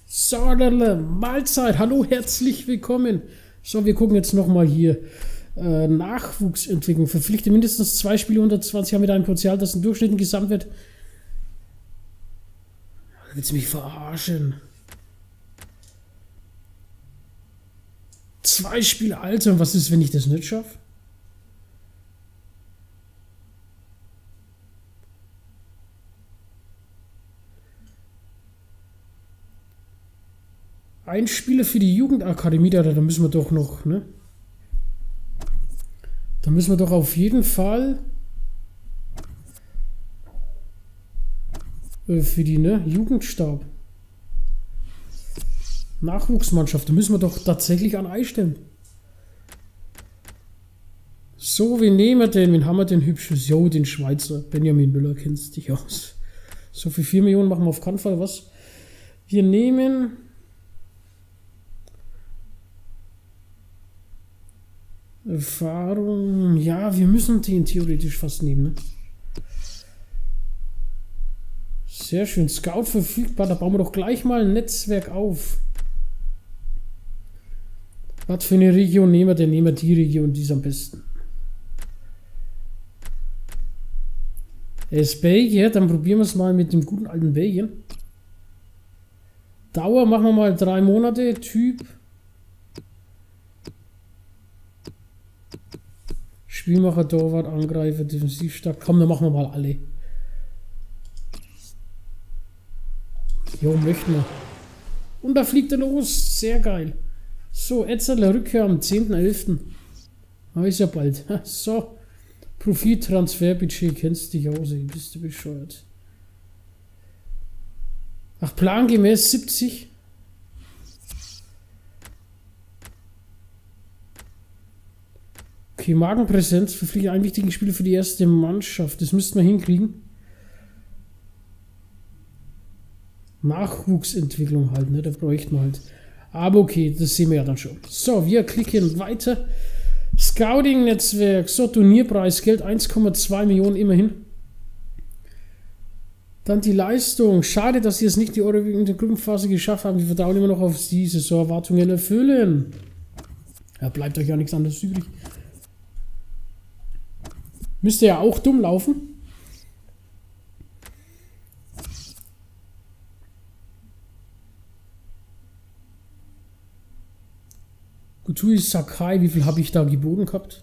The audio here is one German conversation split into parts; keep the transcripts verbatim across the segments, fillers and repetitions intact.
Sauderle, Mahlzeit, hallo, herzlich willkommen. So, wir gucken jetzt nochmal hier. Äh, Nachwuchsentwicklung. Verpflichte mindestens zwei Spiele unter zwanzig Jahren mit einem Potenzial, das im Durchschnitt ein Gesamtwert. Willst du mich verarschen? Zwei Spiele Alter, und was ist, wenn ich das nicht schaffe? Ein Spieler für die Jugendakademie, da, da müssen wir doch noch, ne? Da müssen wir doch auf jeden Fall äh, für die, ne? Jugendstab. Nachwuchsmannschaft, da müssen wir doch tatsächlich an Ei stellen. So, wen nehmen wir denn? Wen haben wir denn hübsches? Jo, den Schweizer. Benjamin Müller, kennst dich aus. So, für vier Millionen machen wir auf keinen Fall was. Wir nehmen... Erfahrung, ja, wir müssen den theoretisch fast nehmen, ne? Sehr schön, Scout verfügbar, da bauen wir doch gleich mal ein Netzwerk auf. Was für eine Region nehmen wir denn? Nehmen wir die Region, die ist am besten. Er ist Belgier, dann probieren wir es mal mit dem guten alten Belgien. Dauer machen wir mal drei Monate, Typ. Spielmacher, Torwart, Angreifer, defensiv stark. Komm, dann machen wir mal alle. Jo, möchten wir. Und da fliegt er los. Sehr geil. So, Etzerler Rückkehr am zehnten elften Ah, ist ja bald. So. Profit, Transferbudget, kennst dich aus, ey. Bist du bescheuert. Ach, plangemäß siebzig. Okay, Magenpräsenz, verpflichtet einen wichtigen Spieler für die erste Mannschaft. Das müssten wir hinkriegen. Nachwuchsentwicklung halt, ne? Da bräuchten wir halt. Aber okay, das sehen wir ja dann schon. So, wir klicken weiter. Scouting-Netzwerk. So, Turnierpreis, Geld eins Komma zwei Millionen immerhin. Dann die Leistung. Schade, dass sie es nicht die Euro in der Gruppenphase geschafft haben. Wir vertrauen immer noch auf sie. So Erwartungen erfüllen. Ja, bleibt euch ja nichts anderes übrig. Müsste ja auch dumm laufen. Gutui Sakai, wie viel habe ich da geboten gehabt?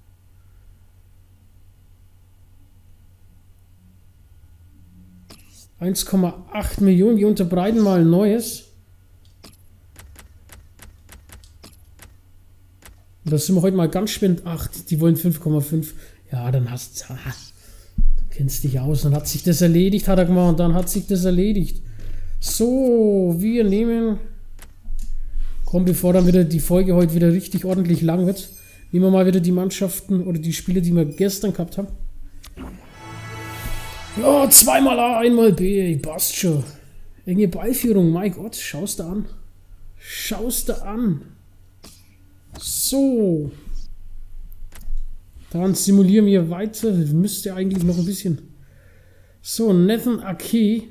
eins Komma acht Millionen, wir unterbreiten mal ein neues. Da sind wir heute mal ganz spannend. Ach, die wollen fünf Komma fünf. Ja, dann hast du... Du kennst dich aus. Dann hat sich das erledigt, hat er gemacht. Und dann hat sich das erledigt. So, wir nehmen... Komm, bevor dann wieder die Folge heute wieder richtig ordentlich lang wird, nehmen wir mal wieder die Mannschaften oder die Spiele, die wir gestern gehabt haben. Ja, zweimal A, einmal B. Ey, passt schon. Enge Ballführung, mein Gott. Schaust du an. Schaust du an. So. Dann simulieren wir weiter. Müsste eigentlich noch ein bisschen. So, Nathan Ake.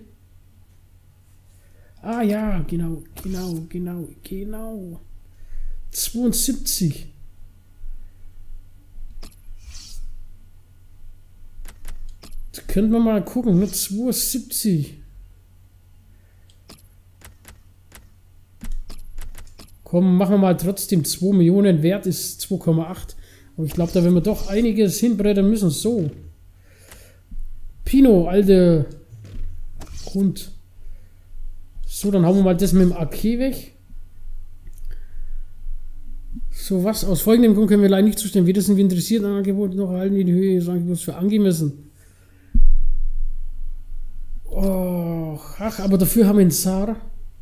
Ah ja, genau, genau, genau, genau. zweiundsiebzig. Da könnten wir mal gucken, ne? zweiundsiebzig. Komm, machen wir mal trotzdem zwei Millionen. Wert ist zwei Komma acht. Aber ich glaube, da werden wir doch einiges hinbrettern müssen. So. Pino, alte Hund. So, dann hauen wir mal das mit dem A K weg. So, was? Aus folgendem Grund können wir leider nicht zustimmen. Weder sind wir interessiert an Angeboten noch erhalten wir die Höhe des Angebots für angemessen. Oh, ach, aber dafür haben wir einen Sar.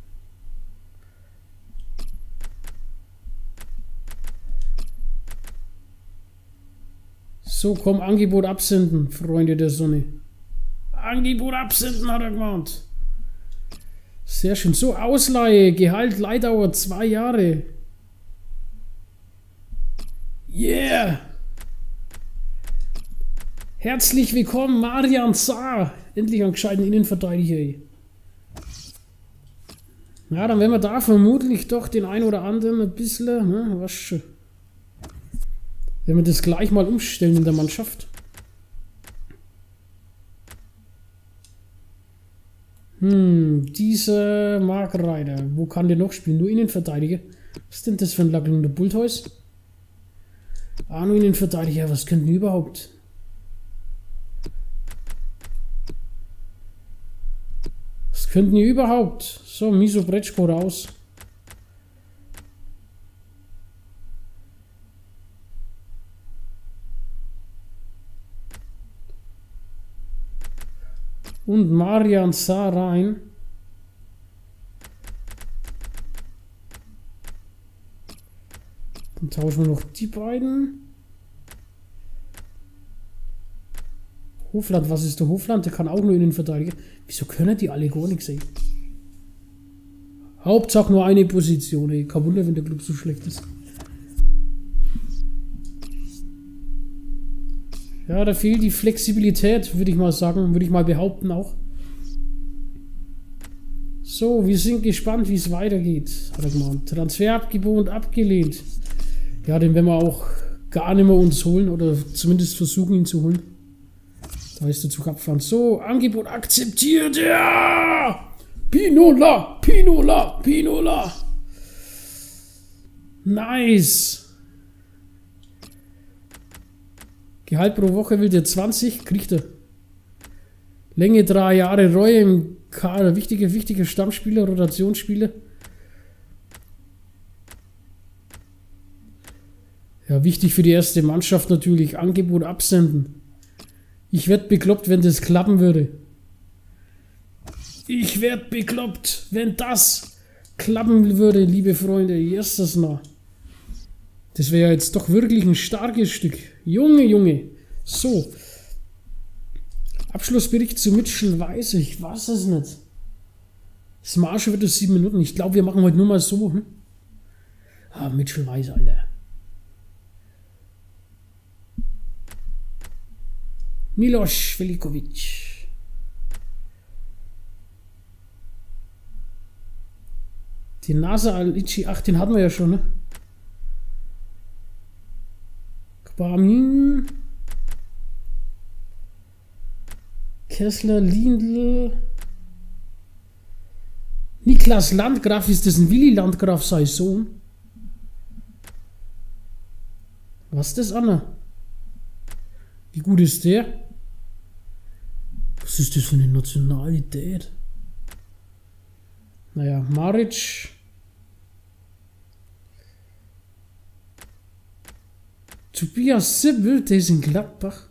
So, komm, Angebot absenden, Freunde der Sonne. Angebot absenden, hat er gemeint. Sehr schön. So, Ausleihe, Gehalt, Leihdauer, zwei Jahre. Yeah! Herzlich willkommen, Marian Saar. Endlich einen gescheiten Innenverteidiger. Ja, dann werden wir da vermutlich doch den einen oder anderen ein bisschen, ne, was schon. Wenn wir das gleich mal umstellen in der Mannschaft. Hm, dieser Mark Reiter. Wo kann der noch spielen? Nur Innenverteidiger. Was ist denn das für ein Lacken? Der Bulthäus? Ah, nur Innenverteidiger. Was könnten die überhaupt? Was könnten die überhaupt? So, Miso Bretschko raus. Und Marian Saar rein. Dann tauschen wir noch die beiden. Hofland, was ist der Hofland? Der kann auch nur Innenverteidiger. Wieso können die alle gar nichts, ey? Hauptsache nur eine Position, ey. Kein Wunder, wenn der Club so schlecht ist. Ja, da fehlt die Flexibilität, würde ich mal sagen, würde ich mal behaupten auch. So, wir sind gespannt, wie es weitergeht. Hat er gemeint. Transferangebot abgelehnt. Ja, den werden wir auch gar nicht mehr uns holen oder zumindest versuchen, ihn zu holen. Da ist der Zug abgefahren. So, Angebot akzeptiert. Ja! Pinola! Pinola! Pinola! Nice! Gehalt pro Woche will der zwanzig, kriegt er. Länge drei Jahre, Reue im Kader, wichtige, wichtige Stammspieler, Rotationsspieler. Ja, wichtig für die erste Mannschaft natürlich, Angebot absenden. Ich werde bekloppt, wenn das klappen würde. Ich werde bekloppt, wenn das klappen würde, liebe Freunde. Yes, das nah. Das wäre ja jetzt doch wirklich ein starkes Stück. Junge, Junge. So. Abschlussbericht zu Mitchell Weiss. Ich weiß es nicht. Das Marsch wird es sieben Minuten. Ich glaube, wir machen heute nur mal so. Hm? Ah, Mitchell Weiss, Alter. Milos Velikovic. Den Nasa Alici, ach, den hatten wir ja schon, ne? Barmin, Kessler, Lindl, Niklas Landgraf, ist das ein Willi Landgraf, sein Sohn? Was ist das, Anna? Wie gut ist der? Was ist das für eine Nationalität? Naja, Maric. Tobias Sibbel, der ist in Gladbach.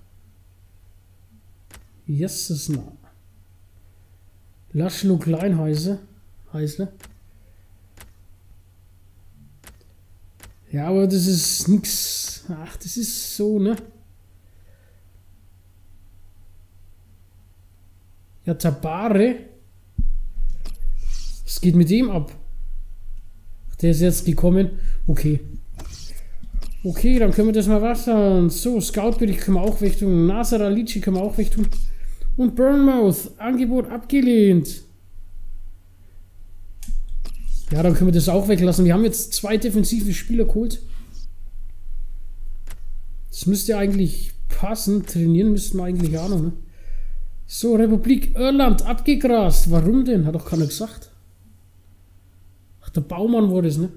Jesus, na. Laszlo Kleinheise. Heisle. Ja, aber das ist nix. Ach, das ist so, ne? Ja, Tabare. Was geht mit dem ab? Ach, der ist jetzt gekommen. Okay. Okay, dann können wir das mal waschen. So, Scout-Bericht können wir auch wegtun. Nasser Alici können wir auch wegtun. Und Bournemouth, Angebot abgelehnt. Ja, dann können wir das auch weglassen. Wir haben jetzt zwei defensive Spieler geholt. Das müsste eigentlich passen. Trainieren müssten wir eigentlich auch noch, ne? So, Republik Irland abgegrast. Warum denn? Hat doch keiner gesagt. Ach, der Baumann war das, ne?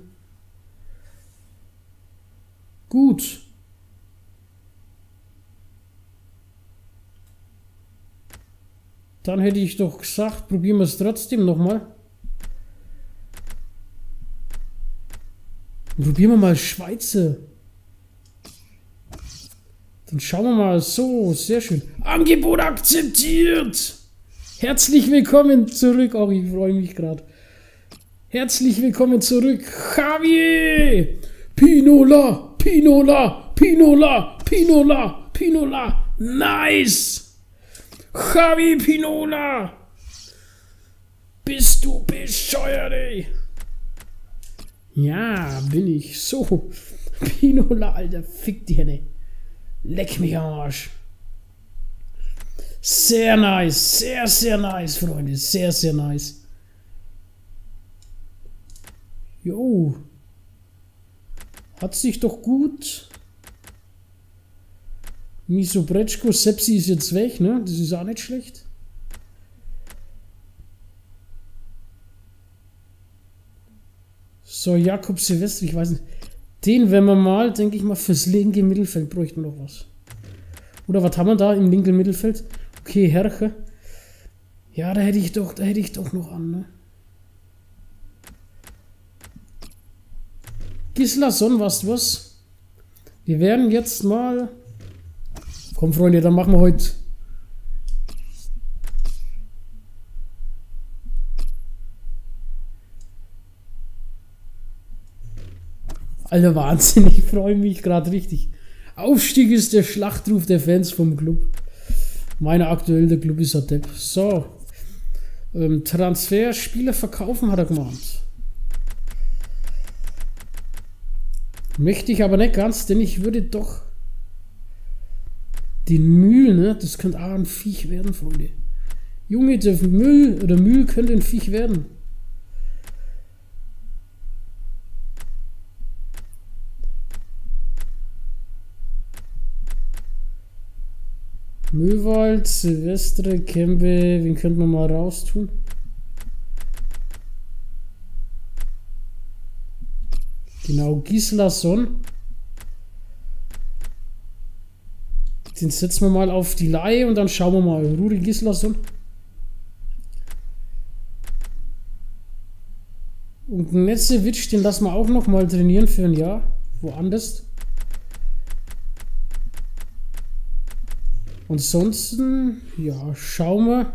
Gut. Dann hätte ich doch gesagt, probieren wir es trotzdem nochmal. Probieren wir mal Schweizer. Dann schauen wir mal. So, sehr schön. Angebot akzeptiert. Herzlich willkommen zurück. Auch ich freue mich gerade. Herzlich willkommen zurück. Javier. Pinola. Pinola. Pinola. Pinola. Pinola. Nice. Javi Pinola. Bist du bescheuert, ey? Ja, bin ich. So. Pinola, Alter. Fick die Henne. Leck mich am Arsch. Sehr nice. Sehr, sehr nice, Freunde. Sehr, sehr nice. Jo. Hat sich doch gut. Miso Bretschko, Sepsi ist jetzt weg, ne? Das ist auch nicht schlecht. So, Jakob Silvestri, ich weiß nicht. Den werden wir mal, denke ich mal, fürs linke Mittelfeld bräuchten wir noch was. Oder was haben wir da im linken Mittelfeld? Okay, Herche. Ja, da hätte ich doch, da hätte ich doch noch an, ne? Gislason, was was? Wir werden jetzt mal... Komm, Freunde, dann machen wir heute... Alter, Wahnsinn, ich freue mich gerade richtig. Aufstieg ist der Schlachtruf der Fans vom Club. Meiner aktuell, der Club ist ein Depp. So. Ähm, Transfer, Spieler verkaufen hat er gemacht. Möchte ich aber nicht ganz, denn ich würde doch den Mühl, ne? Das könnte auch ein Viech werden, Freunde. Junge, der Müll oder Mühl könnte ein Viech werden. Möwald, Silvestre, Kembe, wen könnten wir mal raustun? Genau, Gislason. Den setzen wir mal auf die Leihe und dann schauen wir mal. Rudi Gislason. Und Netzewitsch, den lassen wir auch noch mal trainieren für ein Jahr. Woanders. Ansonsten, ja, schauen wir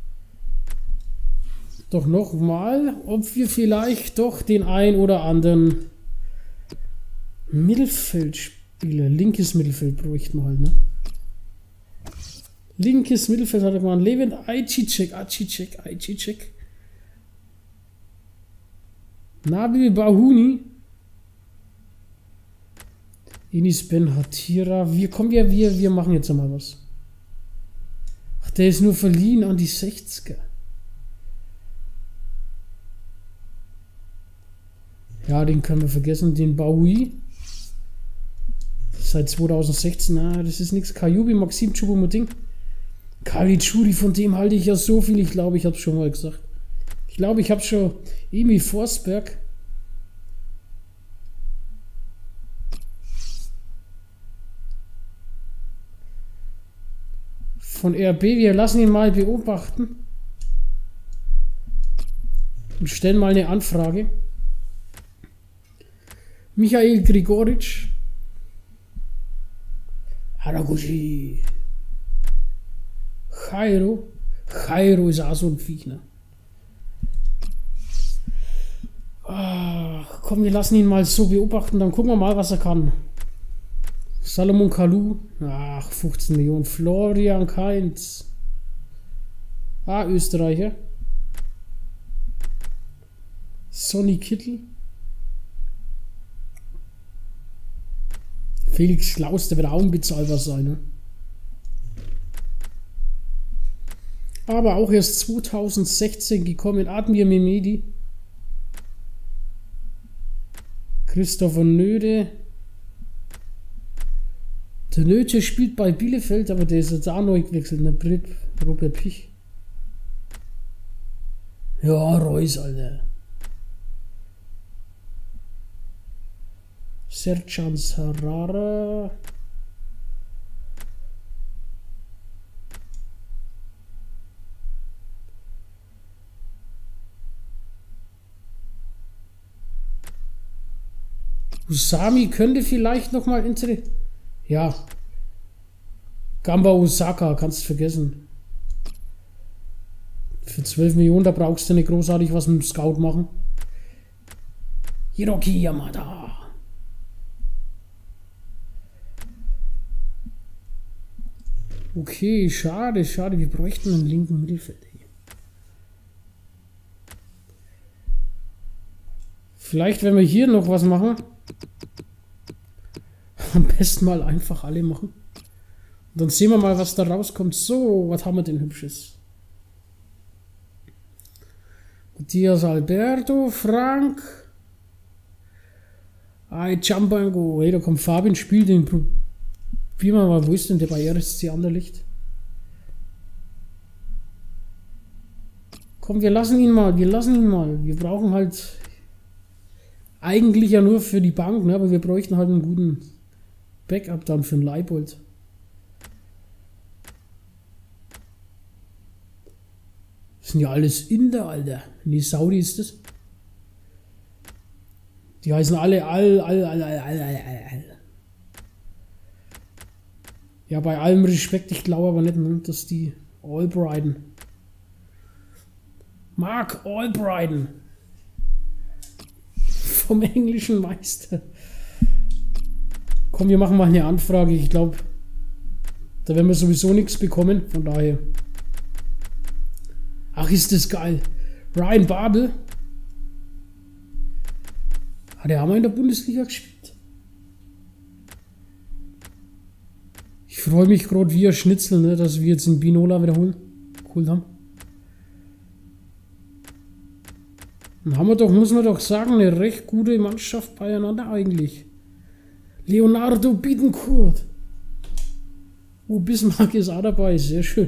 doch noch mal, ob wir vielleicht doch den ein oder anderen Mittelfeldspieler, linkes Mittelfeld bräuchten wir halt, ne? Linkes Mittelfeld hat er gemacht. Levent Ajicek, Ajicek, Ajicek. Nabil Bahuni. Enis Ben Hatira. Wir kommen ja, wir, wir machen jetzt mal was. Ach, der ist nur verliehen an die sechziger. Ja, den können wir vergessen. Den Baui. Seit zweitausendsechzehn. Ah, das ist nichts. Kajubi, Maxim Choupo-Moting. Caligiuri, von dem halte ich ja so viel. Ich glaube, ich habe es schon mal gesagt. Ich glaube, ich habe schon Emil Forsberg. Von R B, wir lassen ihn mal beobachten. Und stellen mal eine Anfrage. Michael Grigoric. Haraguchi. Jairo. Jairo ist auch so ein Viech, ne? Ach, komm, wir lassen ihn mal so beobachten, dann gucken wir mal, was er kann. Salomon Kalou. Ach, fünfzehn Millionen. Florian Kainz. Ah, Österreicher. Sonny Kittel. Felix Klaus, der wird auch unbezahlbar sein, ne? Aber auch erst zweitausendsechzehn gekommen. Admir Mehmedi. Christopher Nöde. Der Nöte spielt bei Bielefeld, aber der ist jetzt auch neu gewechselt. Ne? Brip, Robert Pich. Ja, Reus, Alter. Sercan Sarara. Usami könnte vielleicht noch mal interessieren. Ja. Gamba Osaka, kannst du vergessen. Für zwölf Millionen, da brauchst du nicht großartig was mit dem Scout machen. Hiroki Yamada. Okay, schade, schade. Wir bräuchten einen linken Mittelfeld hier. Vielleicht, wenn wir hier noch was machen. Am besten mal einfach alle machen. Und dann sehen wir mal, was da rauskommt. So, was haben wir denn Hübsches? Matthias Alberto, Frank. Hey, Jumbango. Hey, da kommt Fabian, spielt den. Probieren wir mal, wo ist denn der bei R S C Anderlecht? Komm, wir lassen ihn mal, wir lassen ihn mal. Wir brauchen halt eigentlich ja nur für die Bank, ne? Aber wir bräuchten halt einen guten Backup dann für einen Leibold. Das sind ja alles Inder, Alter. Nee, Saudi ist das. Die heißen alle Al, Al, Al, Al, Al, Al, Al. Ja, bei allem Respekt, ich glaube aber nicht, dass die Albrighton. Mark Albrighton. Vom englischen Meister. Komm, wir machen mal eine Anfrage. Ich glaube, da werden wir sowieso nichts bekommen. Von daher. Ach, ist das geil. Ryan Babel. Hat er auch mal in der Bundesliga gespielt? Ich freue mich gerade wie ein Schnitzel, ne, dass wir jetzt den Binola wiederholen. Cool haben. Dann haben wir doch, muss man doch sagen, eine recht gute Mannschaft beieinander eigentlich. Leonardo Bittencourt. Oh, Bismarck ist auch dabei, sehr schön.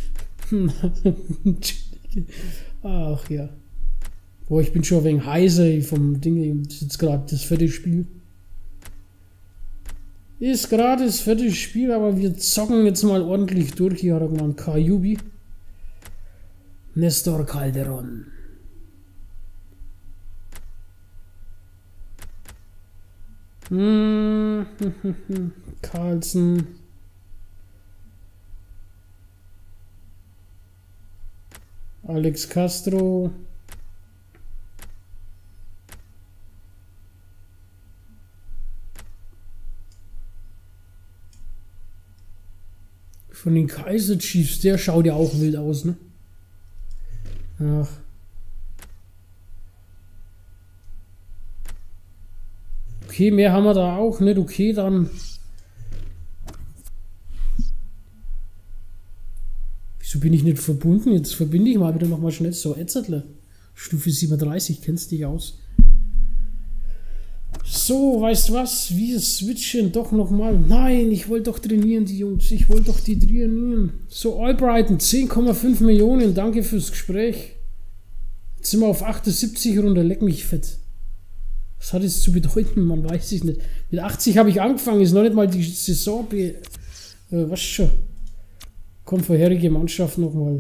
Ach ja. Boah, ich bin schon ein wenig heiser vom Ding. Das ist jetzt gerade das vierte Spiel. Ist gerade das vierte Spiel, aber wir zocken jetzt mal ordentlich durch. Hier hat er genannt Kajubi. Nestor Calderon. Hm, Carlsen. Alex Castro. Von den Kaiser Chiefs, der schaut ja auch wild aus, ne? Ach. Okay, mehr haben wir da auch nicht. Okay, dann. Wieso bin ich nicht verbunden? Jetzt verbinde ich mal wieder nochmal schnell. So, Etzertler. Stufe siebenunddreißig, kennst dich aus. So, weißt du was? Wir switchen doch nochmal. Nein, ich wollte doch trainieren, die Jungs. Ich wollte doch die trainieren. So, Albrighton, zehn Komma fünf Millionen. Danke fürs Gespräch. Jetzt sind wir auf achtundsiebzig runter. Leck mich fett. Was hat es zu bedeuten? Man weiß es nicht. Mit achtzig habe ich angefangen. Ist noch nicht mal die Saison. Äh, was schon? Komm, vorherige Mannschaft nochmal.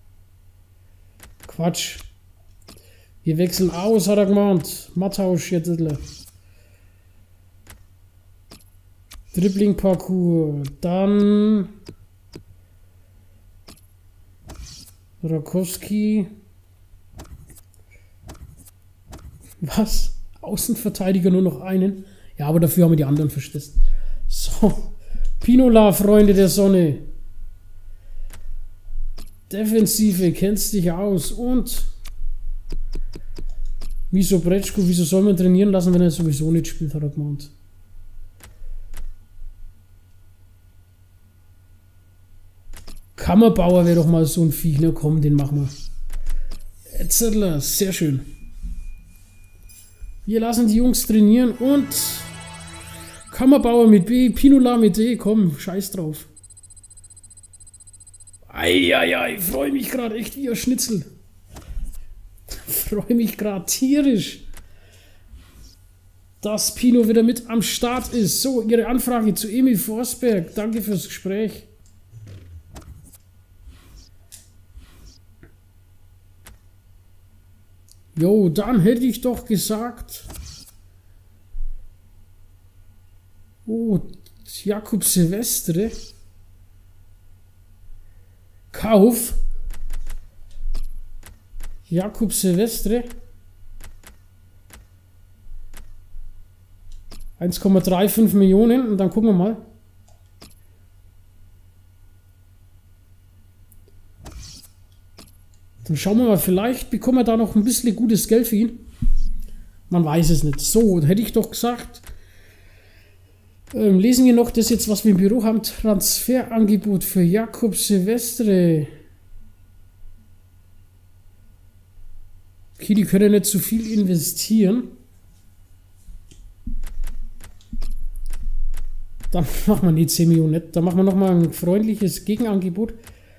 Quatsch. Wir wechseln aus, hat er gemeint. Mattausch jetzt. Dribbling-Parcours. Dann Rakowski. Was? Außenverteidiger nur noch einen? Ja, aber dafür haben wir die anderen verstesst. So. Pinola, Freunde der Sonne. Defensive, kennst dich aus. Und wieso Bretschko, wieso soll man trainieren lassen, wenn er sowieso nicht spielt, hat er gemeint. Kammerbauer wäre doch mal so ein Viech, ne? Komm, den machen wir. Etzertler, sehr schön. Wir lassen die Jungs trainieren und Kammerbauer mit B, Pinola mit D, komm, scheiß drauf. Eieiei, freue mich gerade echt wie ein Schnitzel. Freue mich gerade tierisch, dass Pino wieder mit am Start ist. So, Ihre Anfrage zu Emil Forsberg. Danke fürs Gespräch. Jo, dann hätte ich doch gesagt. Oh, Jakub Silvestre. Kauf. Jakub Silvestre. eins Komma fünfunddreißig Millionen und dann gucken wir mal. Dann schauen wir mal, vielleicht bekommen wir da noch ein bisschen gutes Geld für ihn. Man weiß es nicht. So, hätte ich doch gesagt. Ähm, lesen wir noch das jetzt, was wir im Büro haben. Transferangebot für Jakub Silvestre. Okay, die können nicht zu viel investieren. Dann machen wir nicht zehn Millionen nicht. Dann machen wir nochmal ein freundliches Gegenangebot.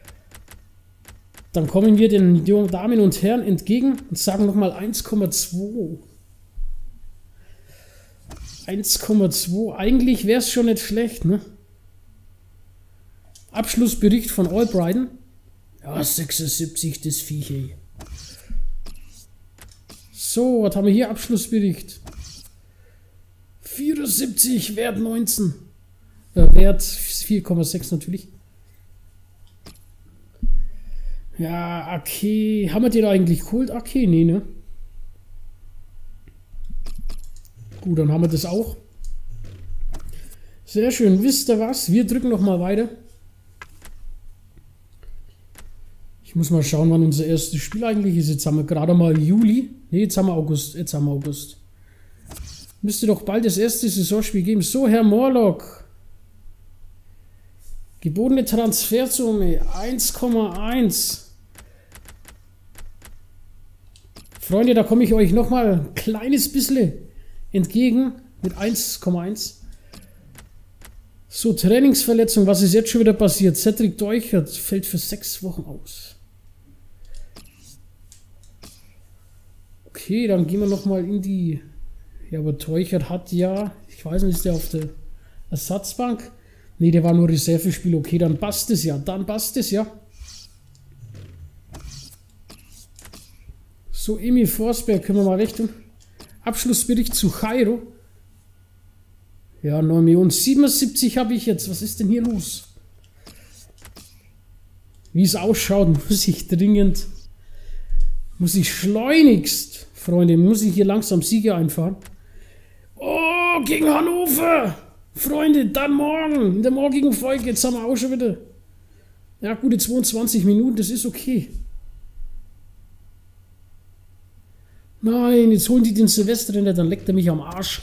Dann kommen wir den jungen Damen und Herren entgegen und sagen nochmal eins Komma zwei. eins Komma zwei. Eigentlich wäre es schon nicht schlecht, ne? Abschlussbericht von Albrighton. Ja, sechsundsiebzig, das Viech, ey. So, was haben wir hier? Abschlussbericht. vierundsiebzig, Wert neunzehn. Äh, Wert vier Komma sechs natürlich. Ja, okay. Haben wir den eigentlich geholt? Okay, nee, ne? Gut, dann haben wir das auch. Sehr schön. Wisst ihr was? Wir drücken noch mal weiter. Ich muss mal schauen, wann unser erstes Spiel eigentlich ist. Jetzt haben wir gerade mal Juli. Ne, jetzt haben wir August. Jetzt haben wir August. Müsste doch bald das erste Saisonspiel geben. So, Herr Morlock. Gebotene Transfersumme eins Komma eins. Freunde, da komme ich euch noch mal ein kleines bisschen entgegen mit eins Komma eins. So, Trainingsverletzung. Was ist jetzt schon wieder passiert? Cedric Deuchert fällt für sechs Wochen aus. Okay, dann gehen wir noch mal in die... Ja, aber Teuchert hat ja... Ich weiß nicht, ist der auf der Ersatzbank? Ne, der war nur Reservespiel. Okay, dann passt es ja. Dann passt es ja. So, Emil Forsberg können wir mal rechnen. Abschlussbericht zu Kairo. Ja, neun Millionen. siebenundsiebzig habe ich jetzt. Was ist denn hier los? Wie es ausschaut, muss ich dringend... Muss ich schleunigst... Freunde, muss ich hier langsam Sieger einfahren. Oh, gegen Hannover! Freunde, dann morgen, in der morgigen Folge, jetzt haben wir auch schon wieder. Ja, gute zweiundzwanzig Minuten, das ist okay. Nein, jetzt holen die den Silvesterrenner, dann leckt er mich am Arsch.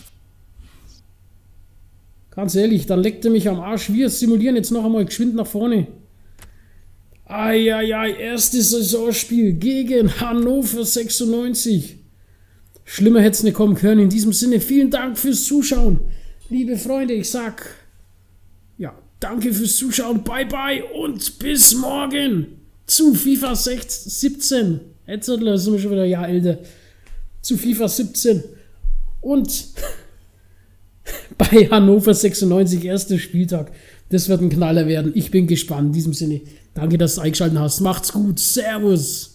Ganz ehrlich, dann leckt er mich am Arsch. Wir simulieren jetzt noch einmal geschwind nach vorne. Eieiei, erstes Saisonspiel gegen Hannover sechsundneunzig. Schlimmer hätte es nicht kommen können. In diesem Sinne, vielen Dank fürs Zuschauen. Liebe Freunde, ich sag, ja, danke fürs Zuschauen. Bye, bye und bis morgen zu FIFA siebzehn. Jetzt sind wir schon wieder ein Jahr älter. Zu FIFA siebzehn. Und bei Hannover sechsundneunzig, erster Spieltag. Das wird ein Knaller werden. Ich bin gespannt. In diesem Sinne, danke, dass du eingeschaltet hast. Macht's gut. Servus.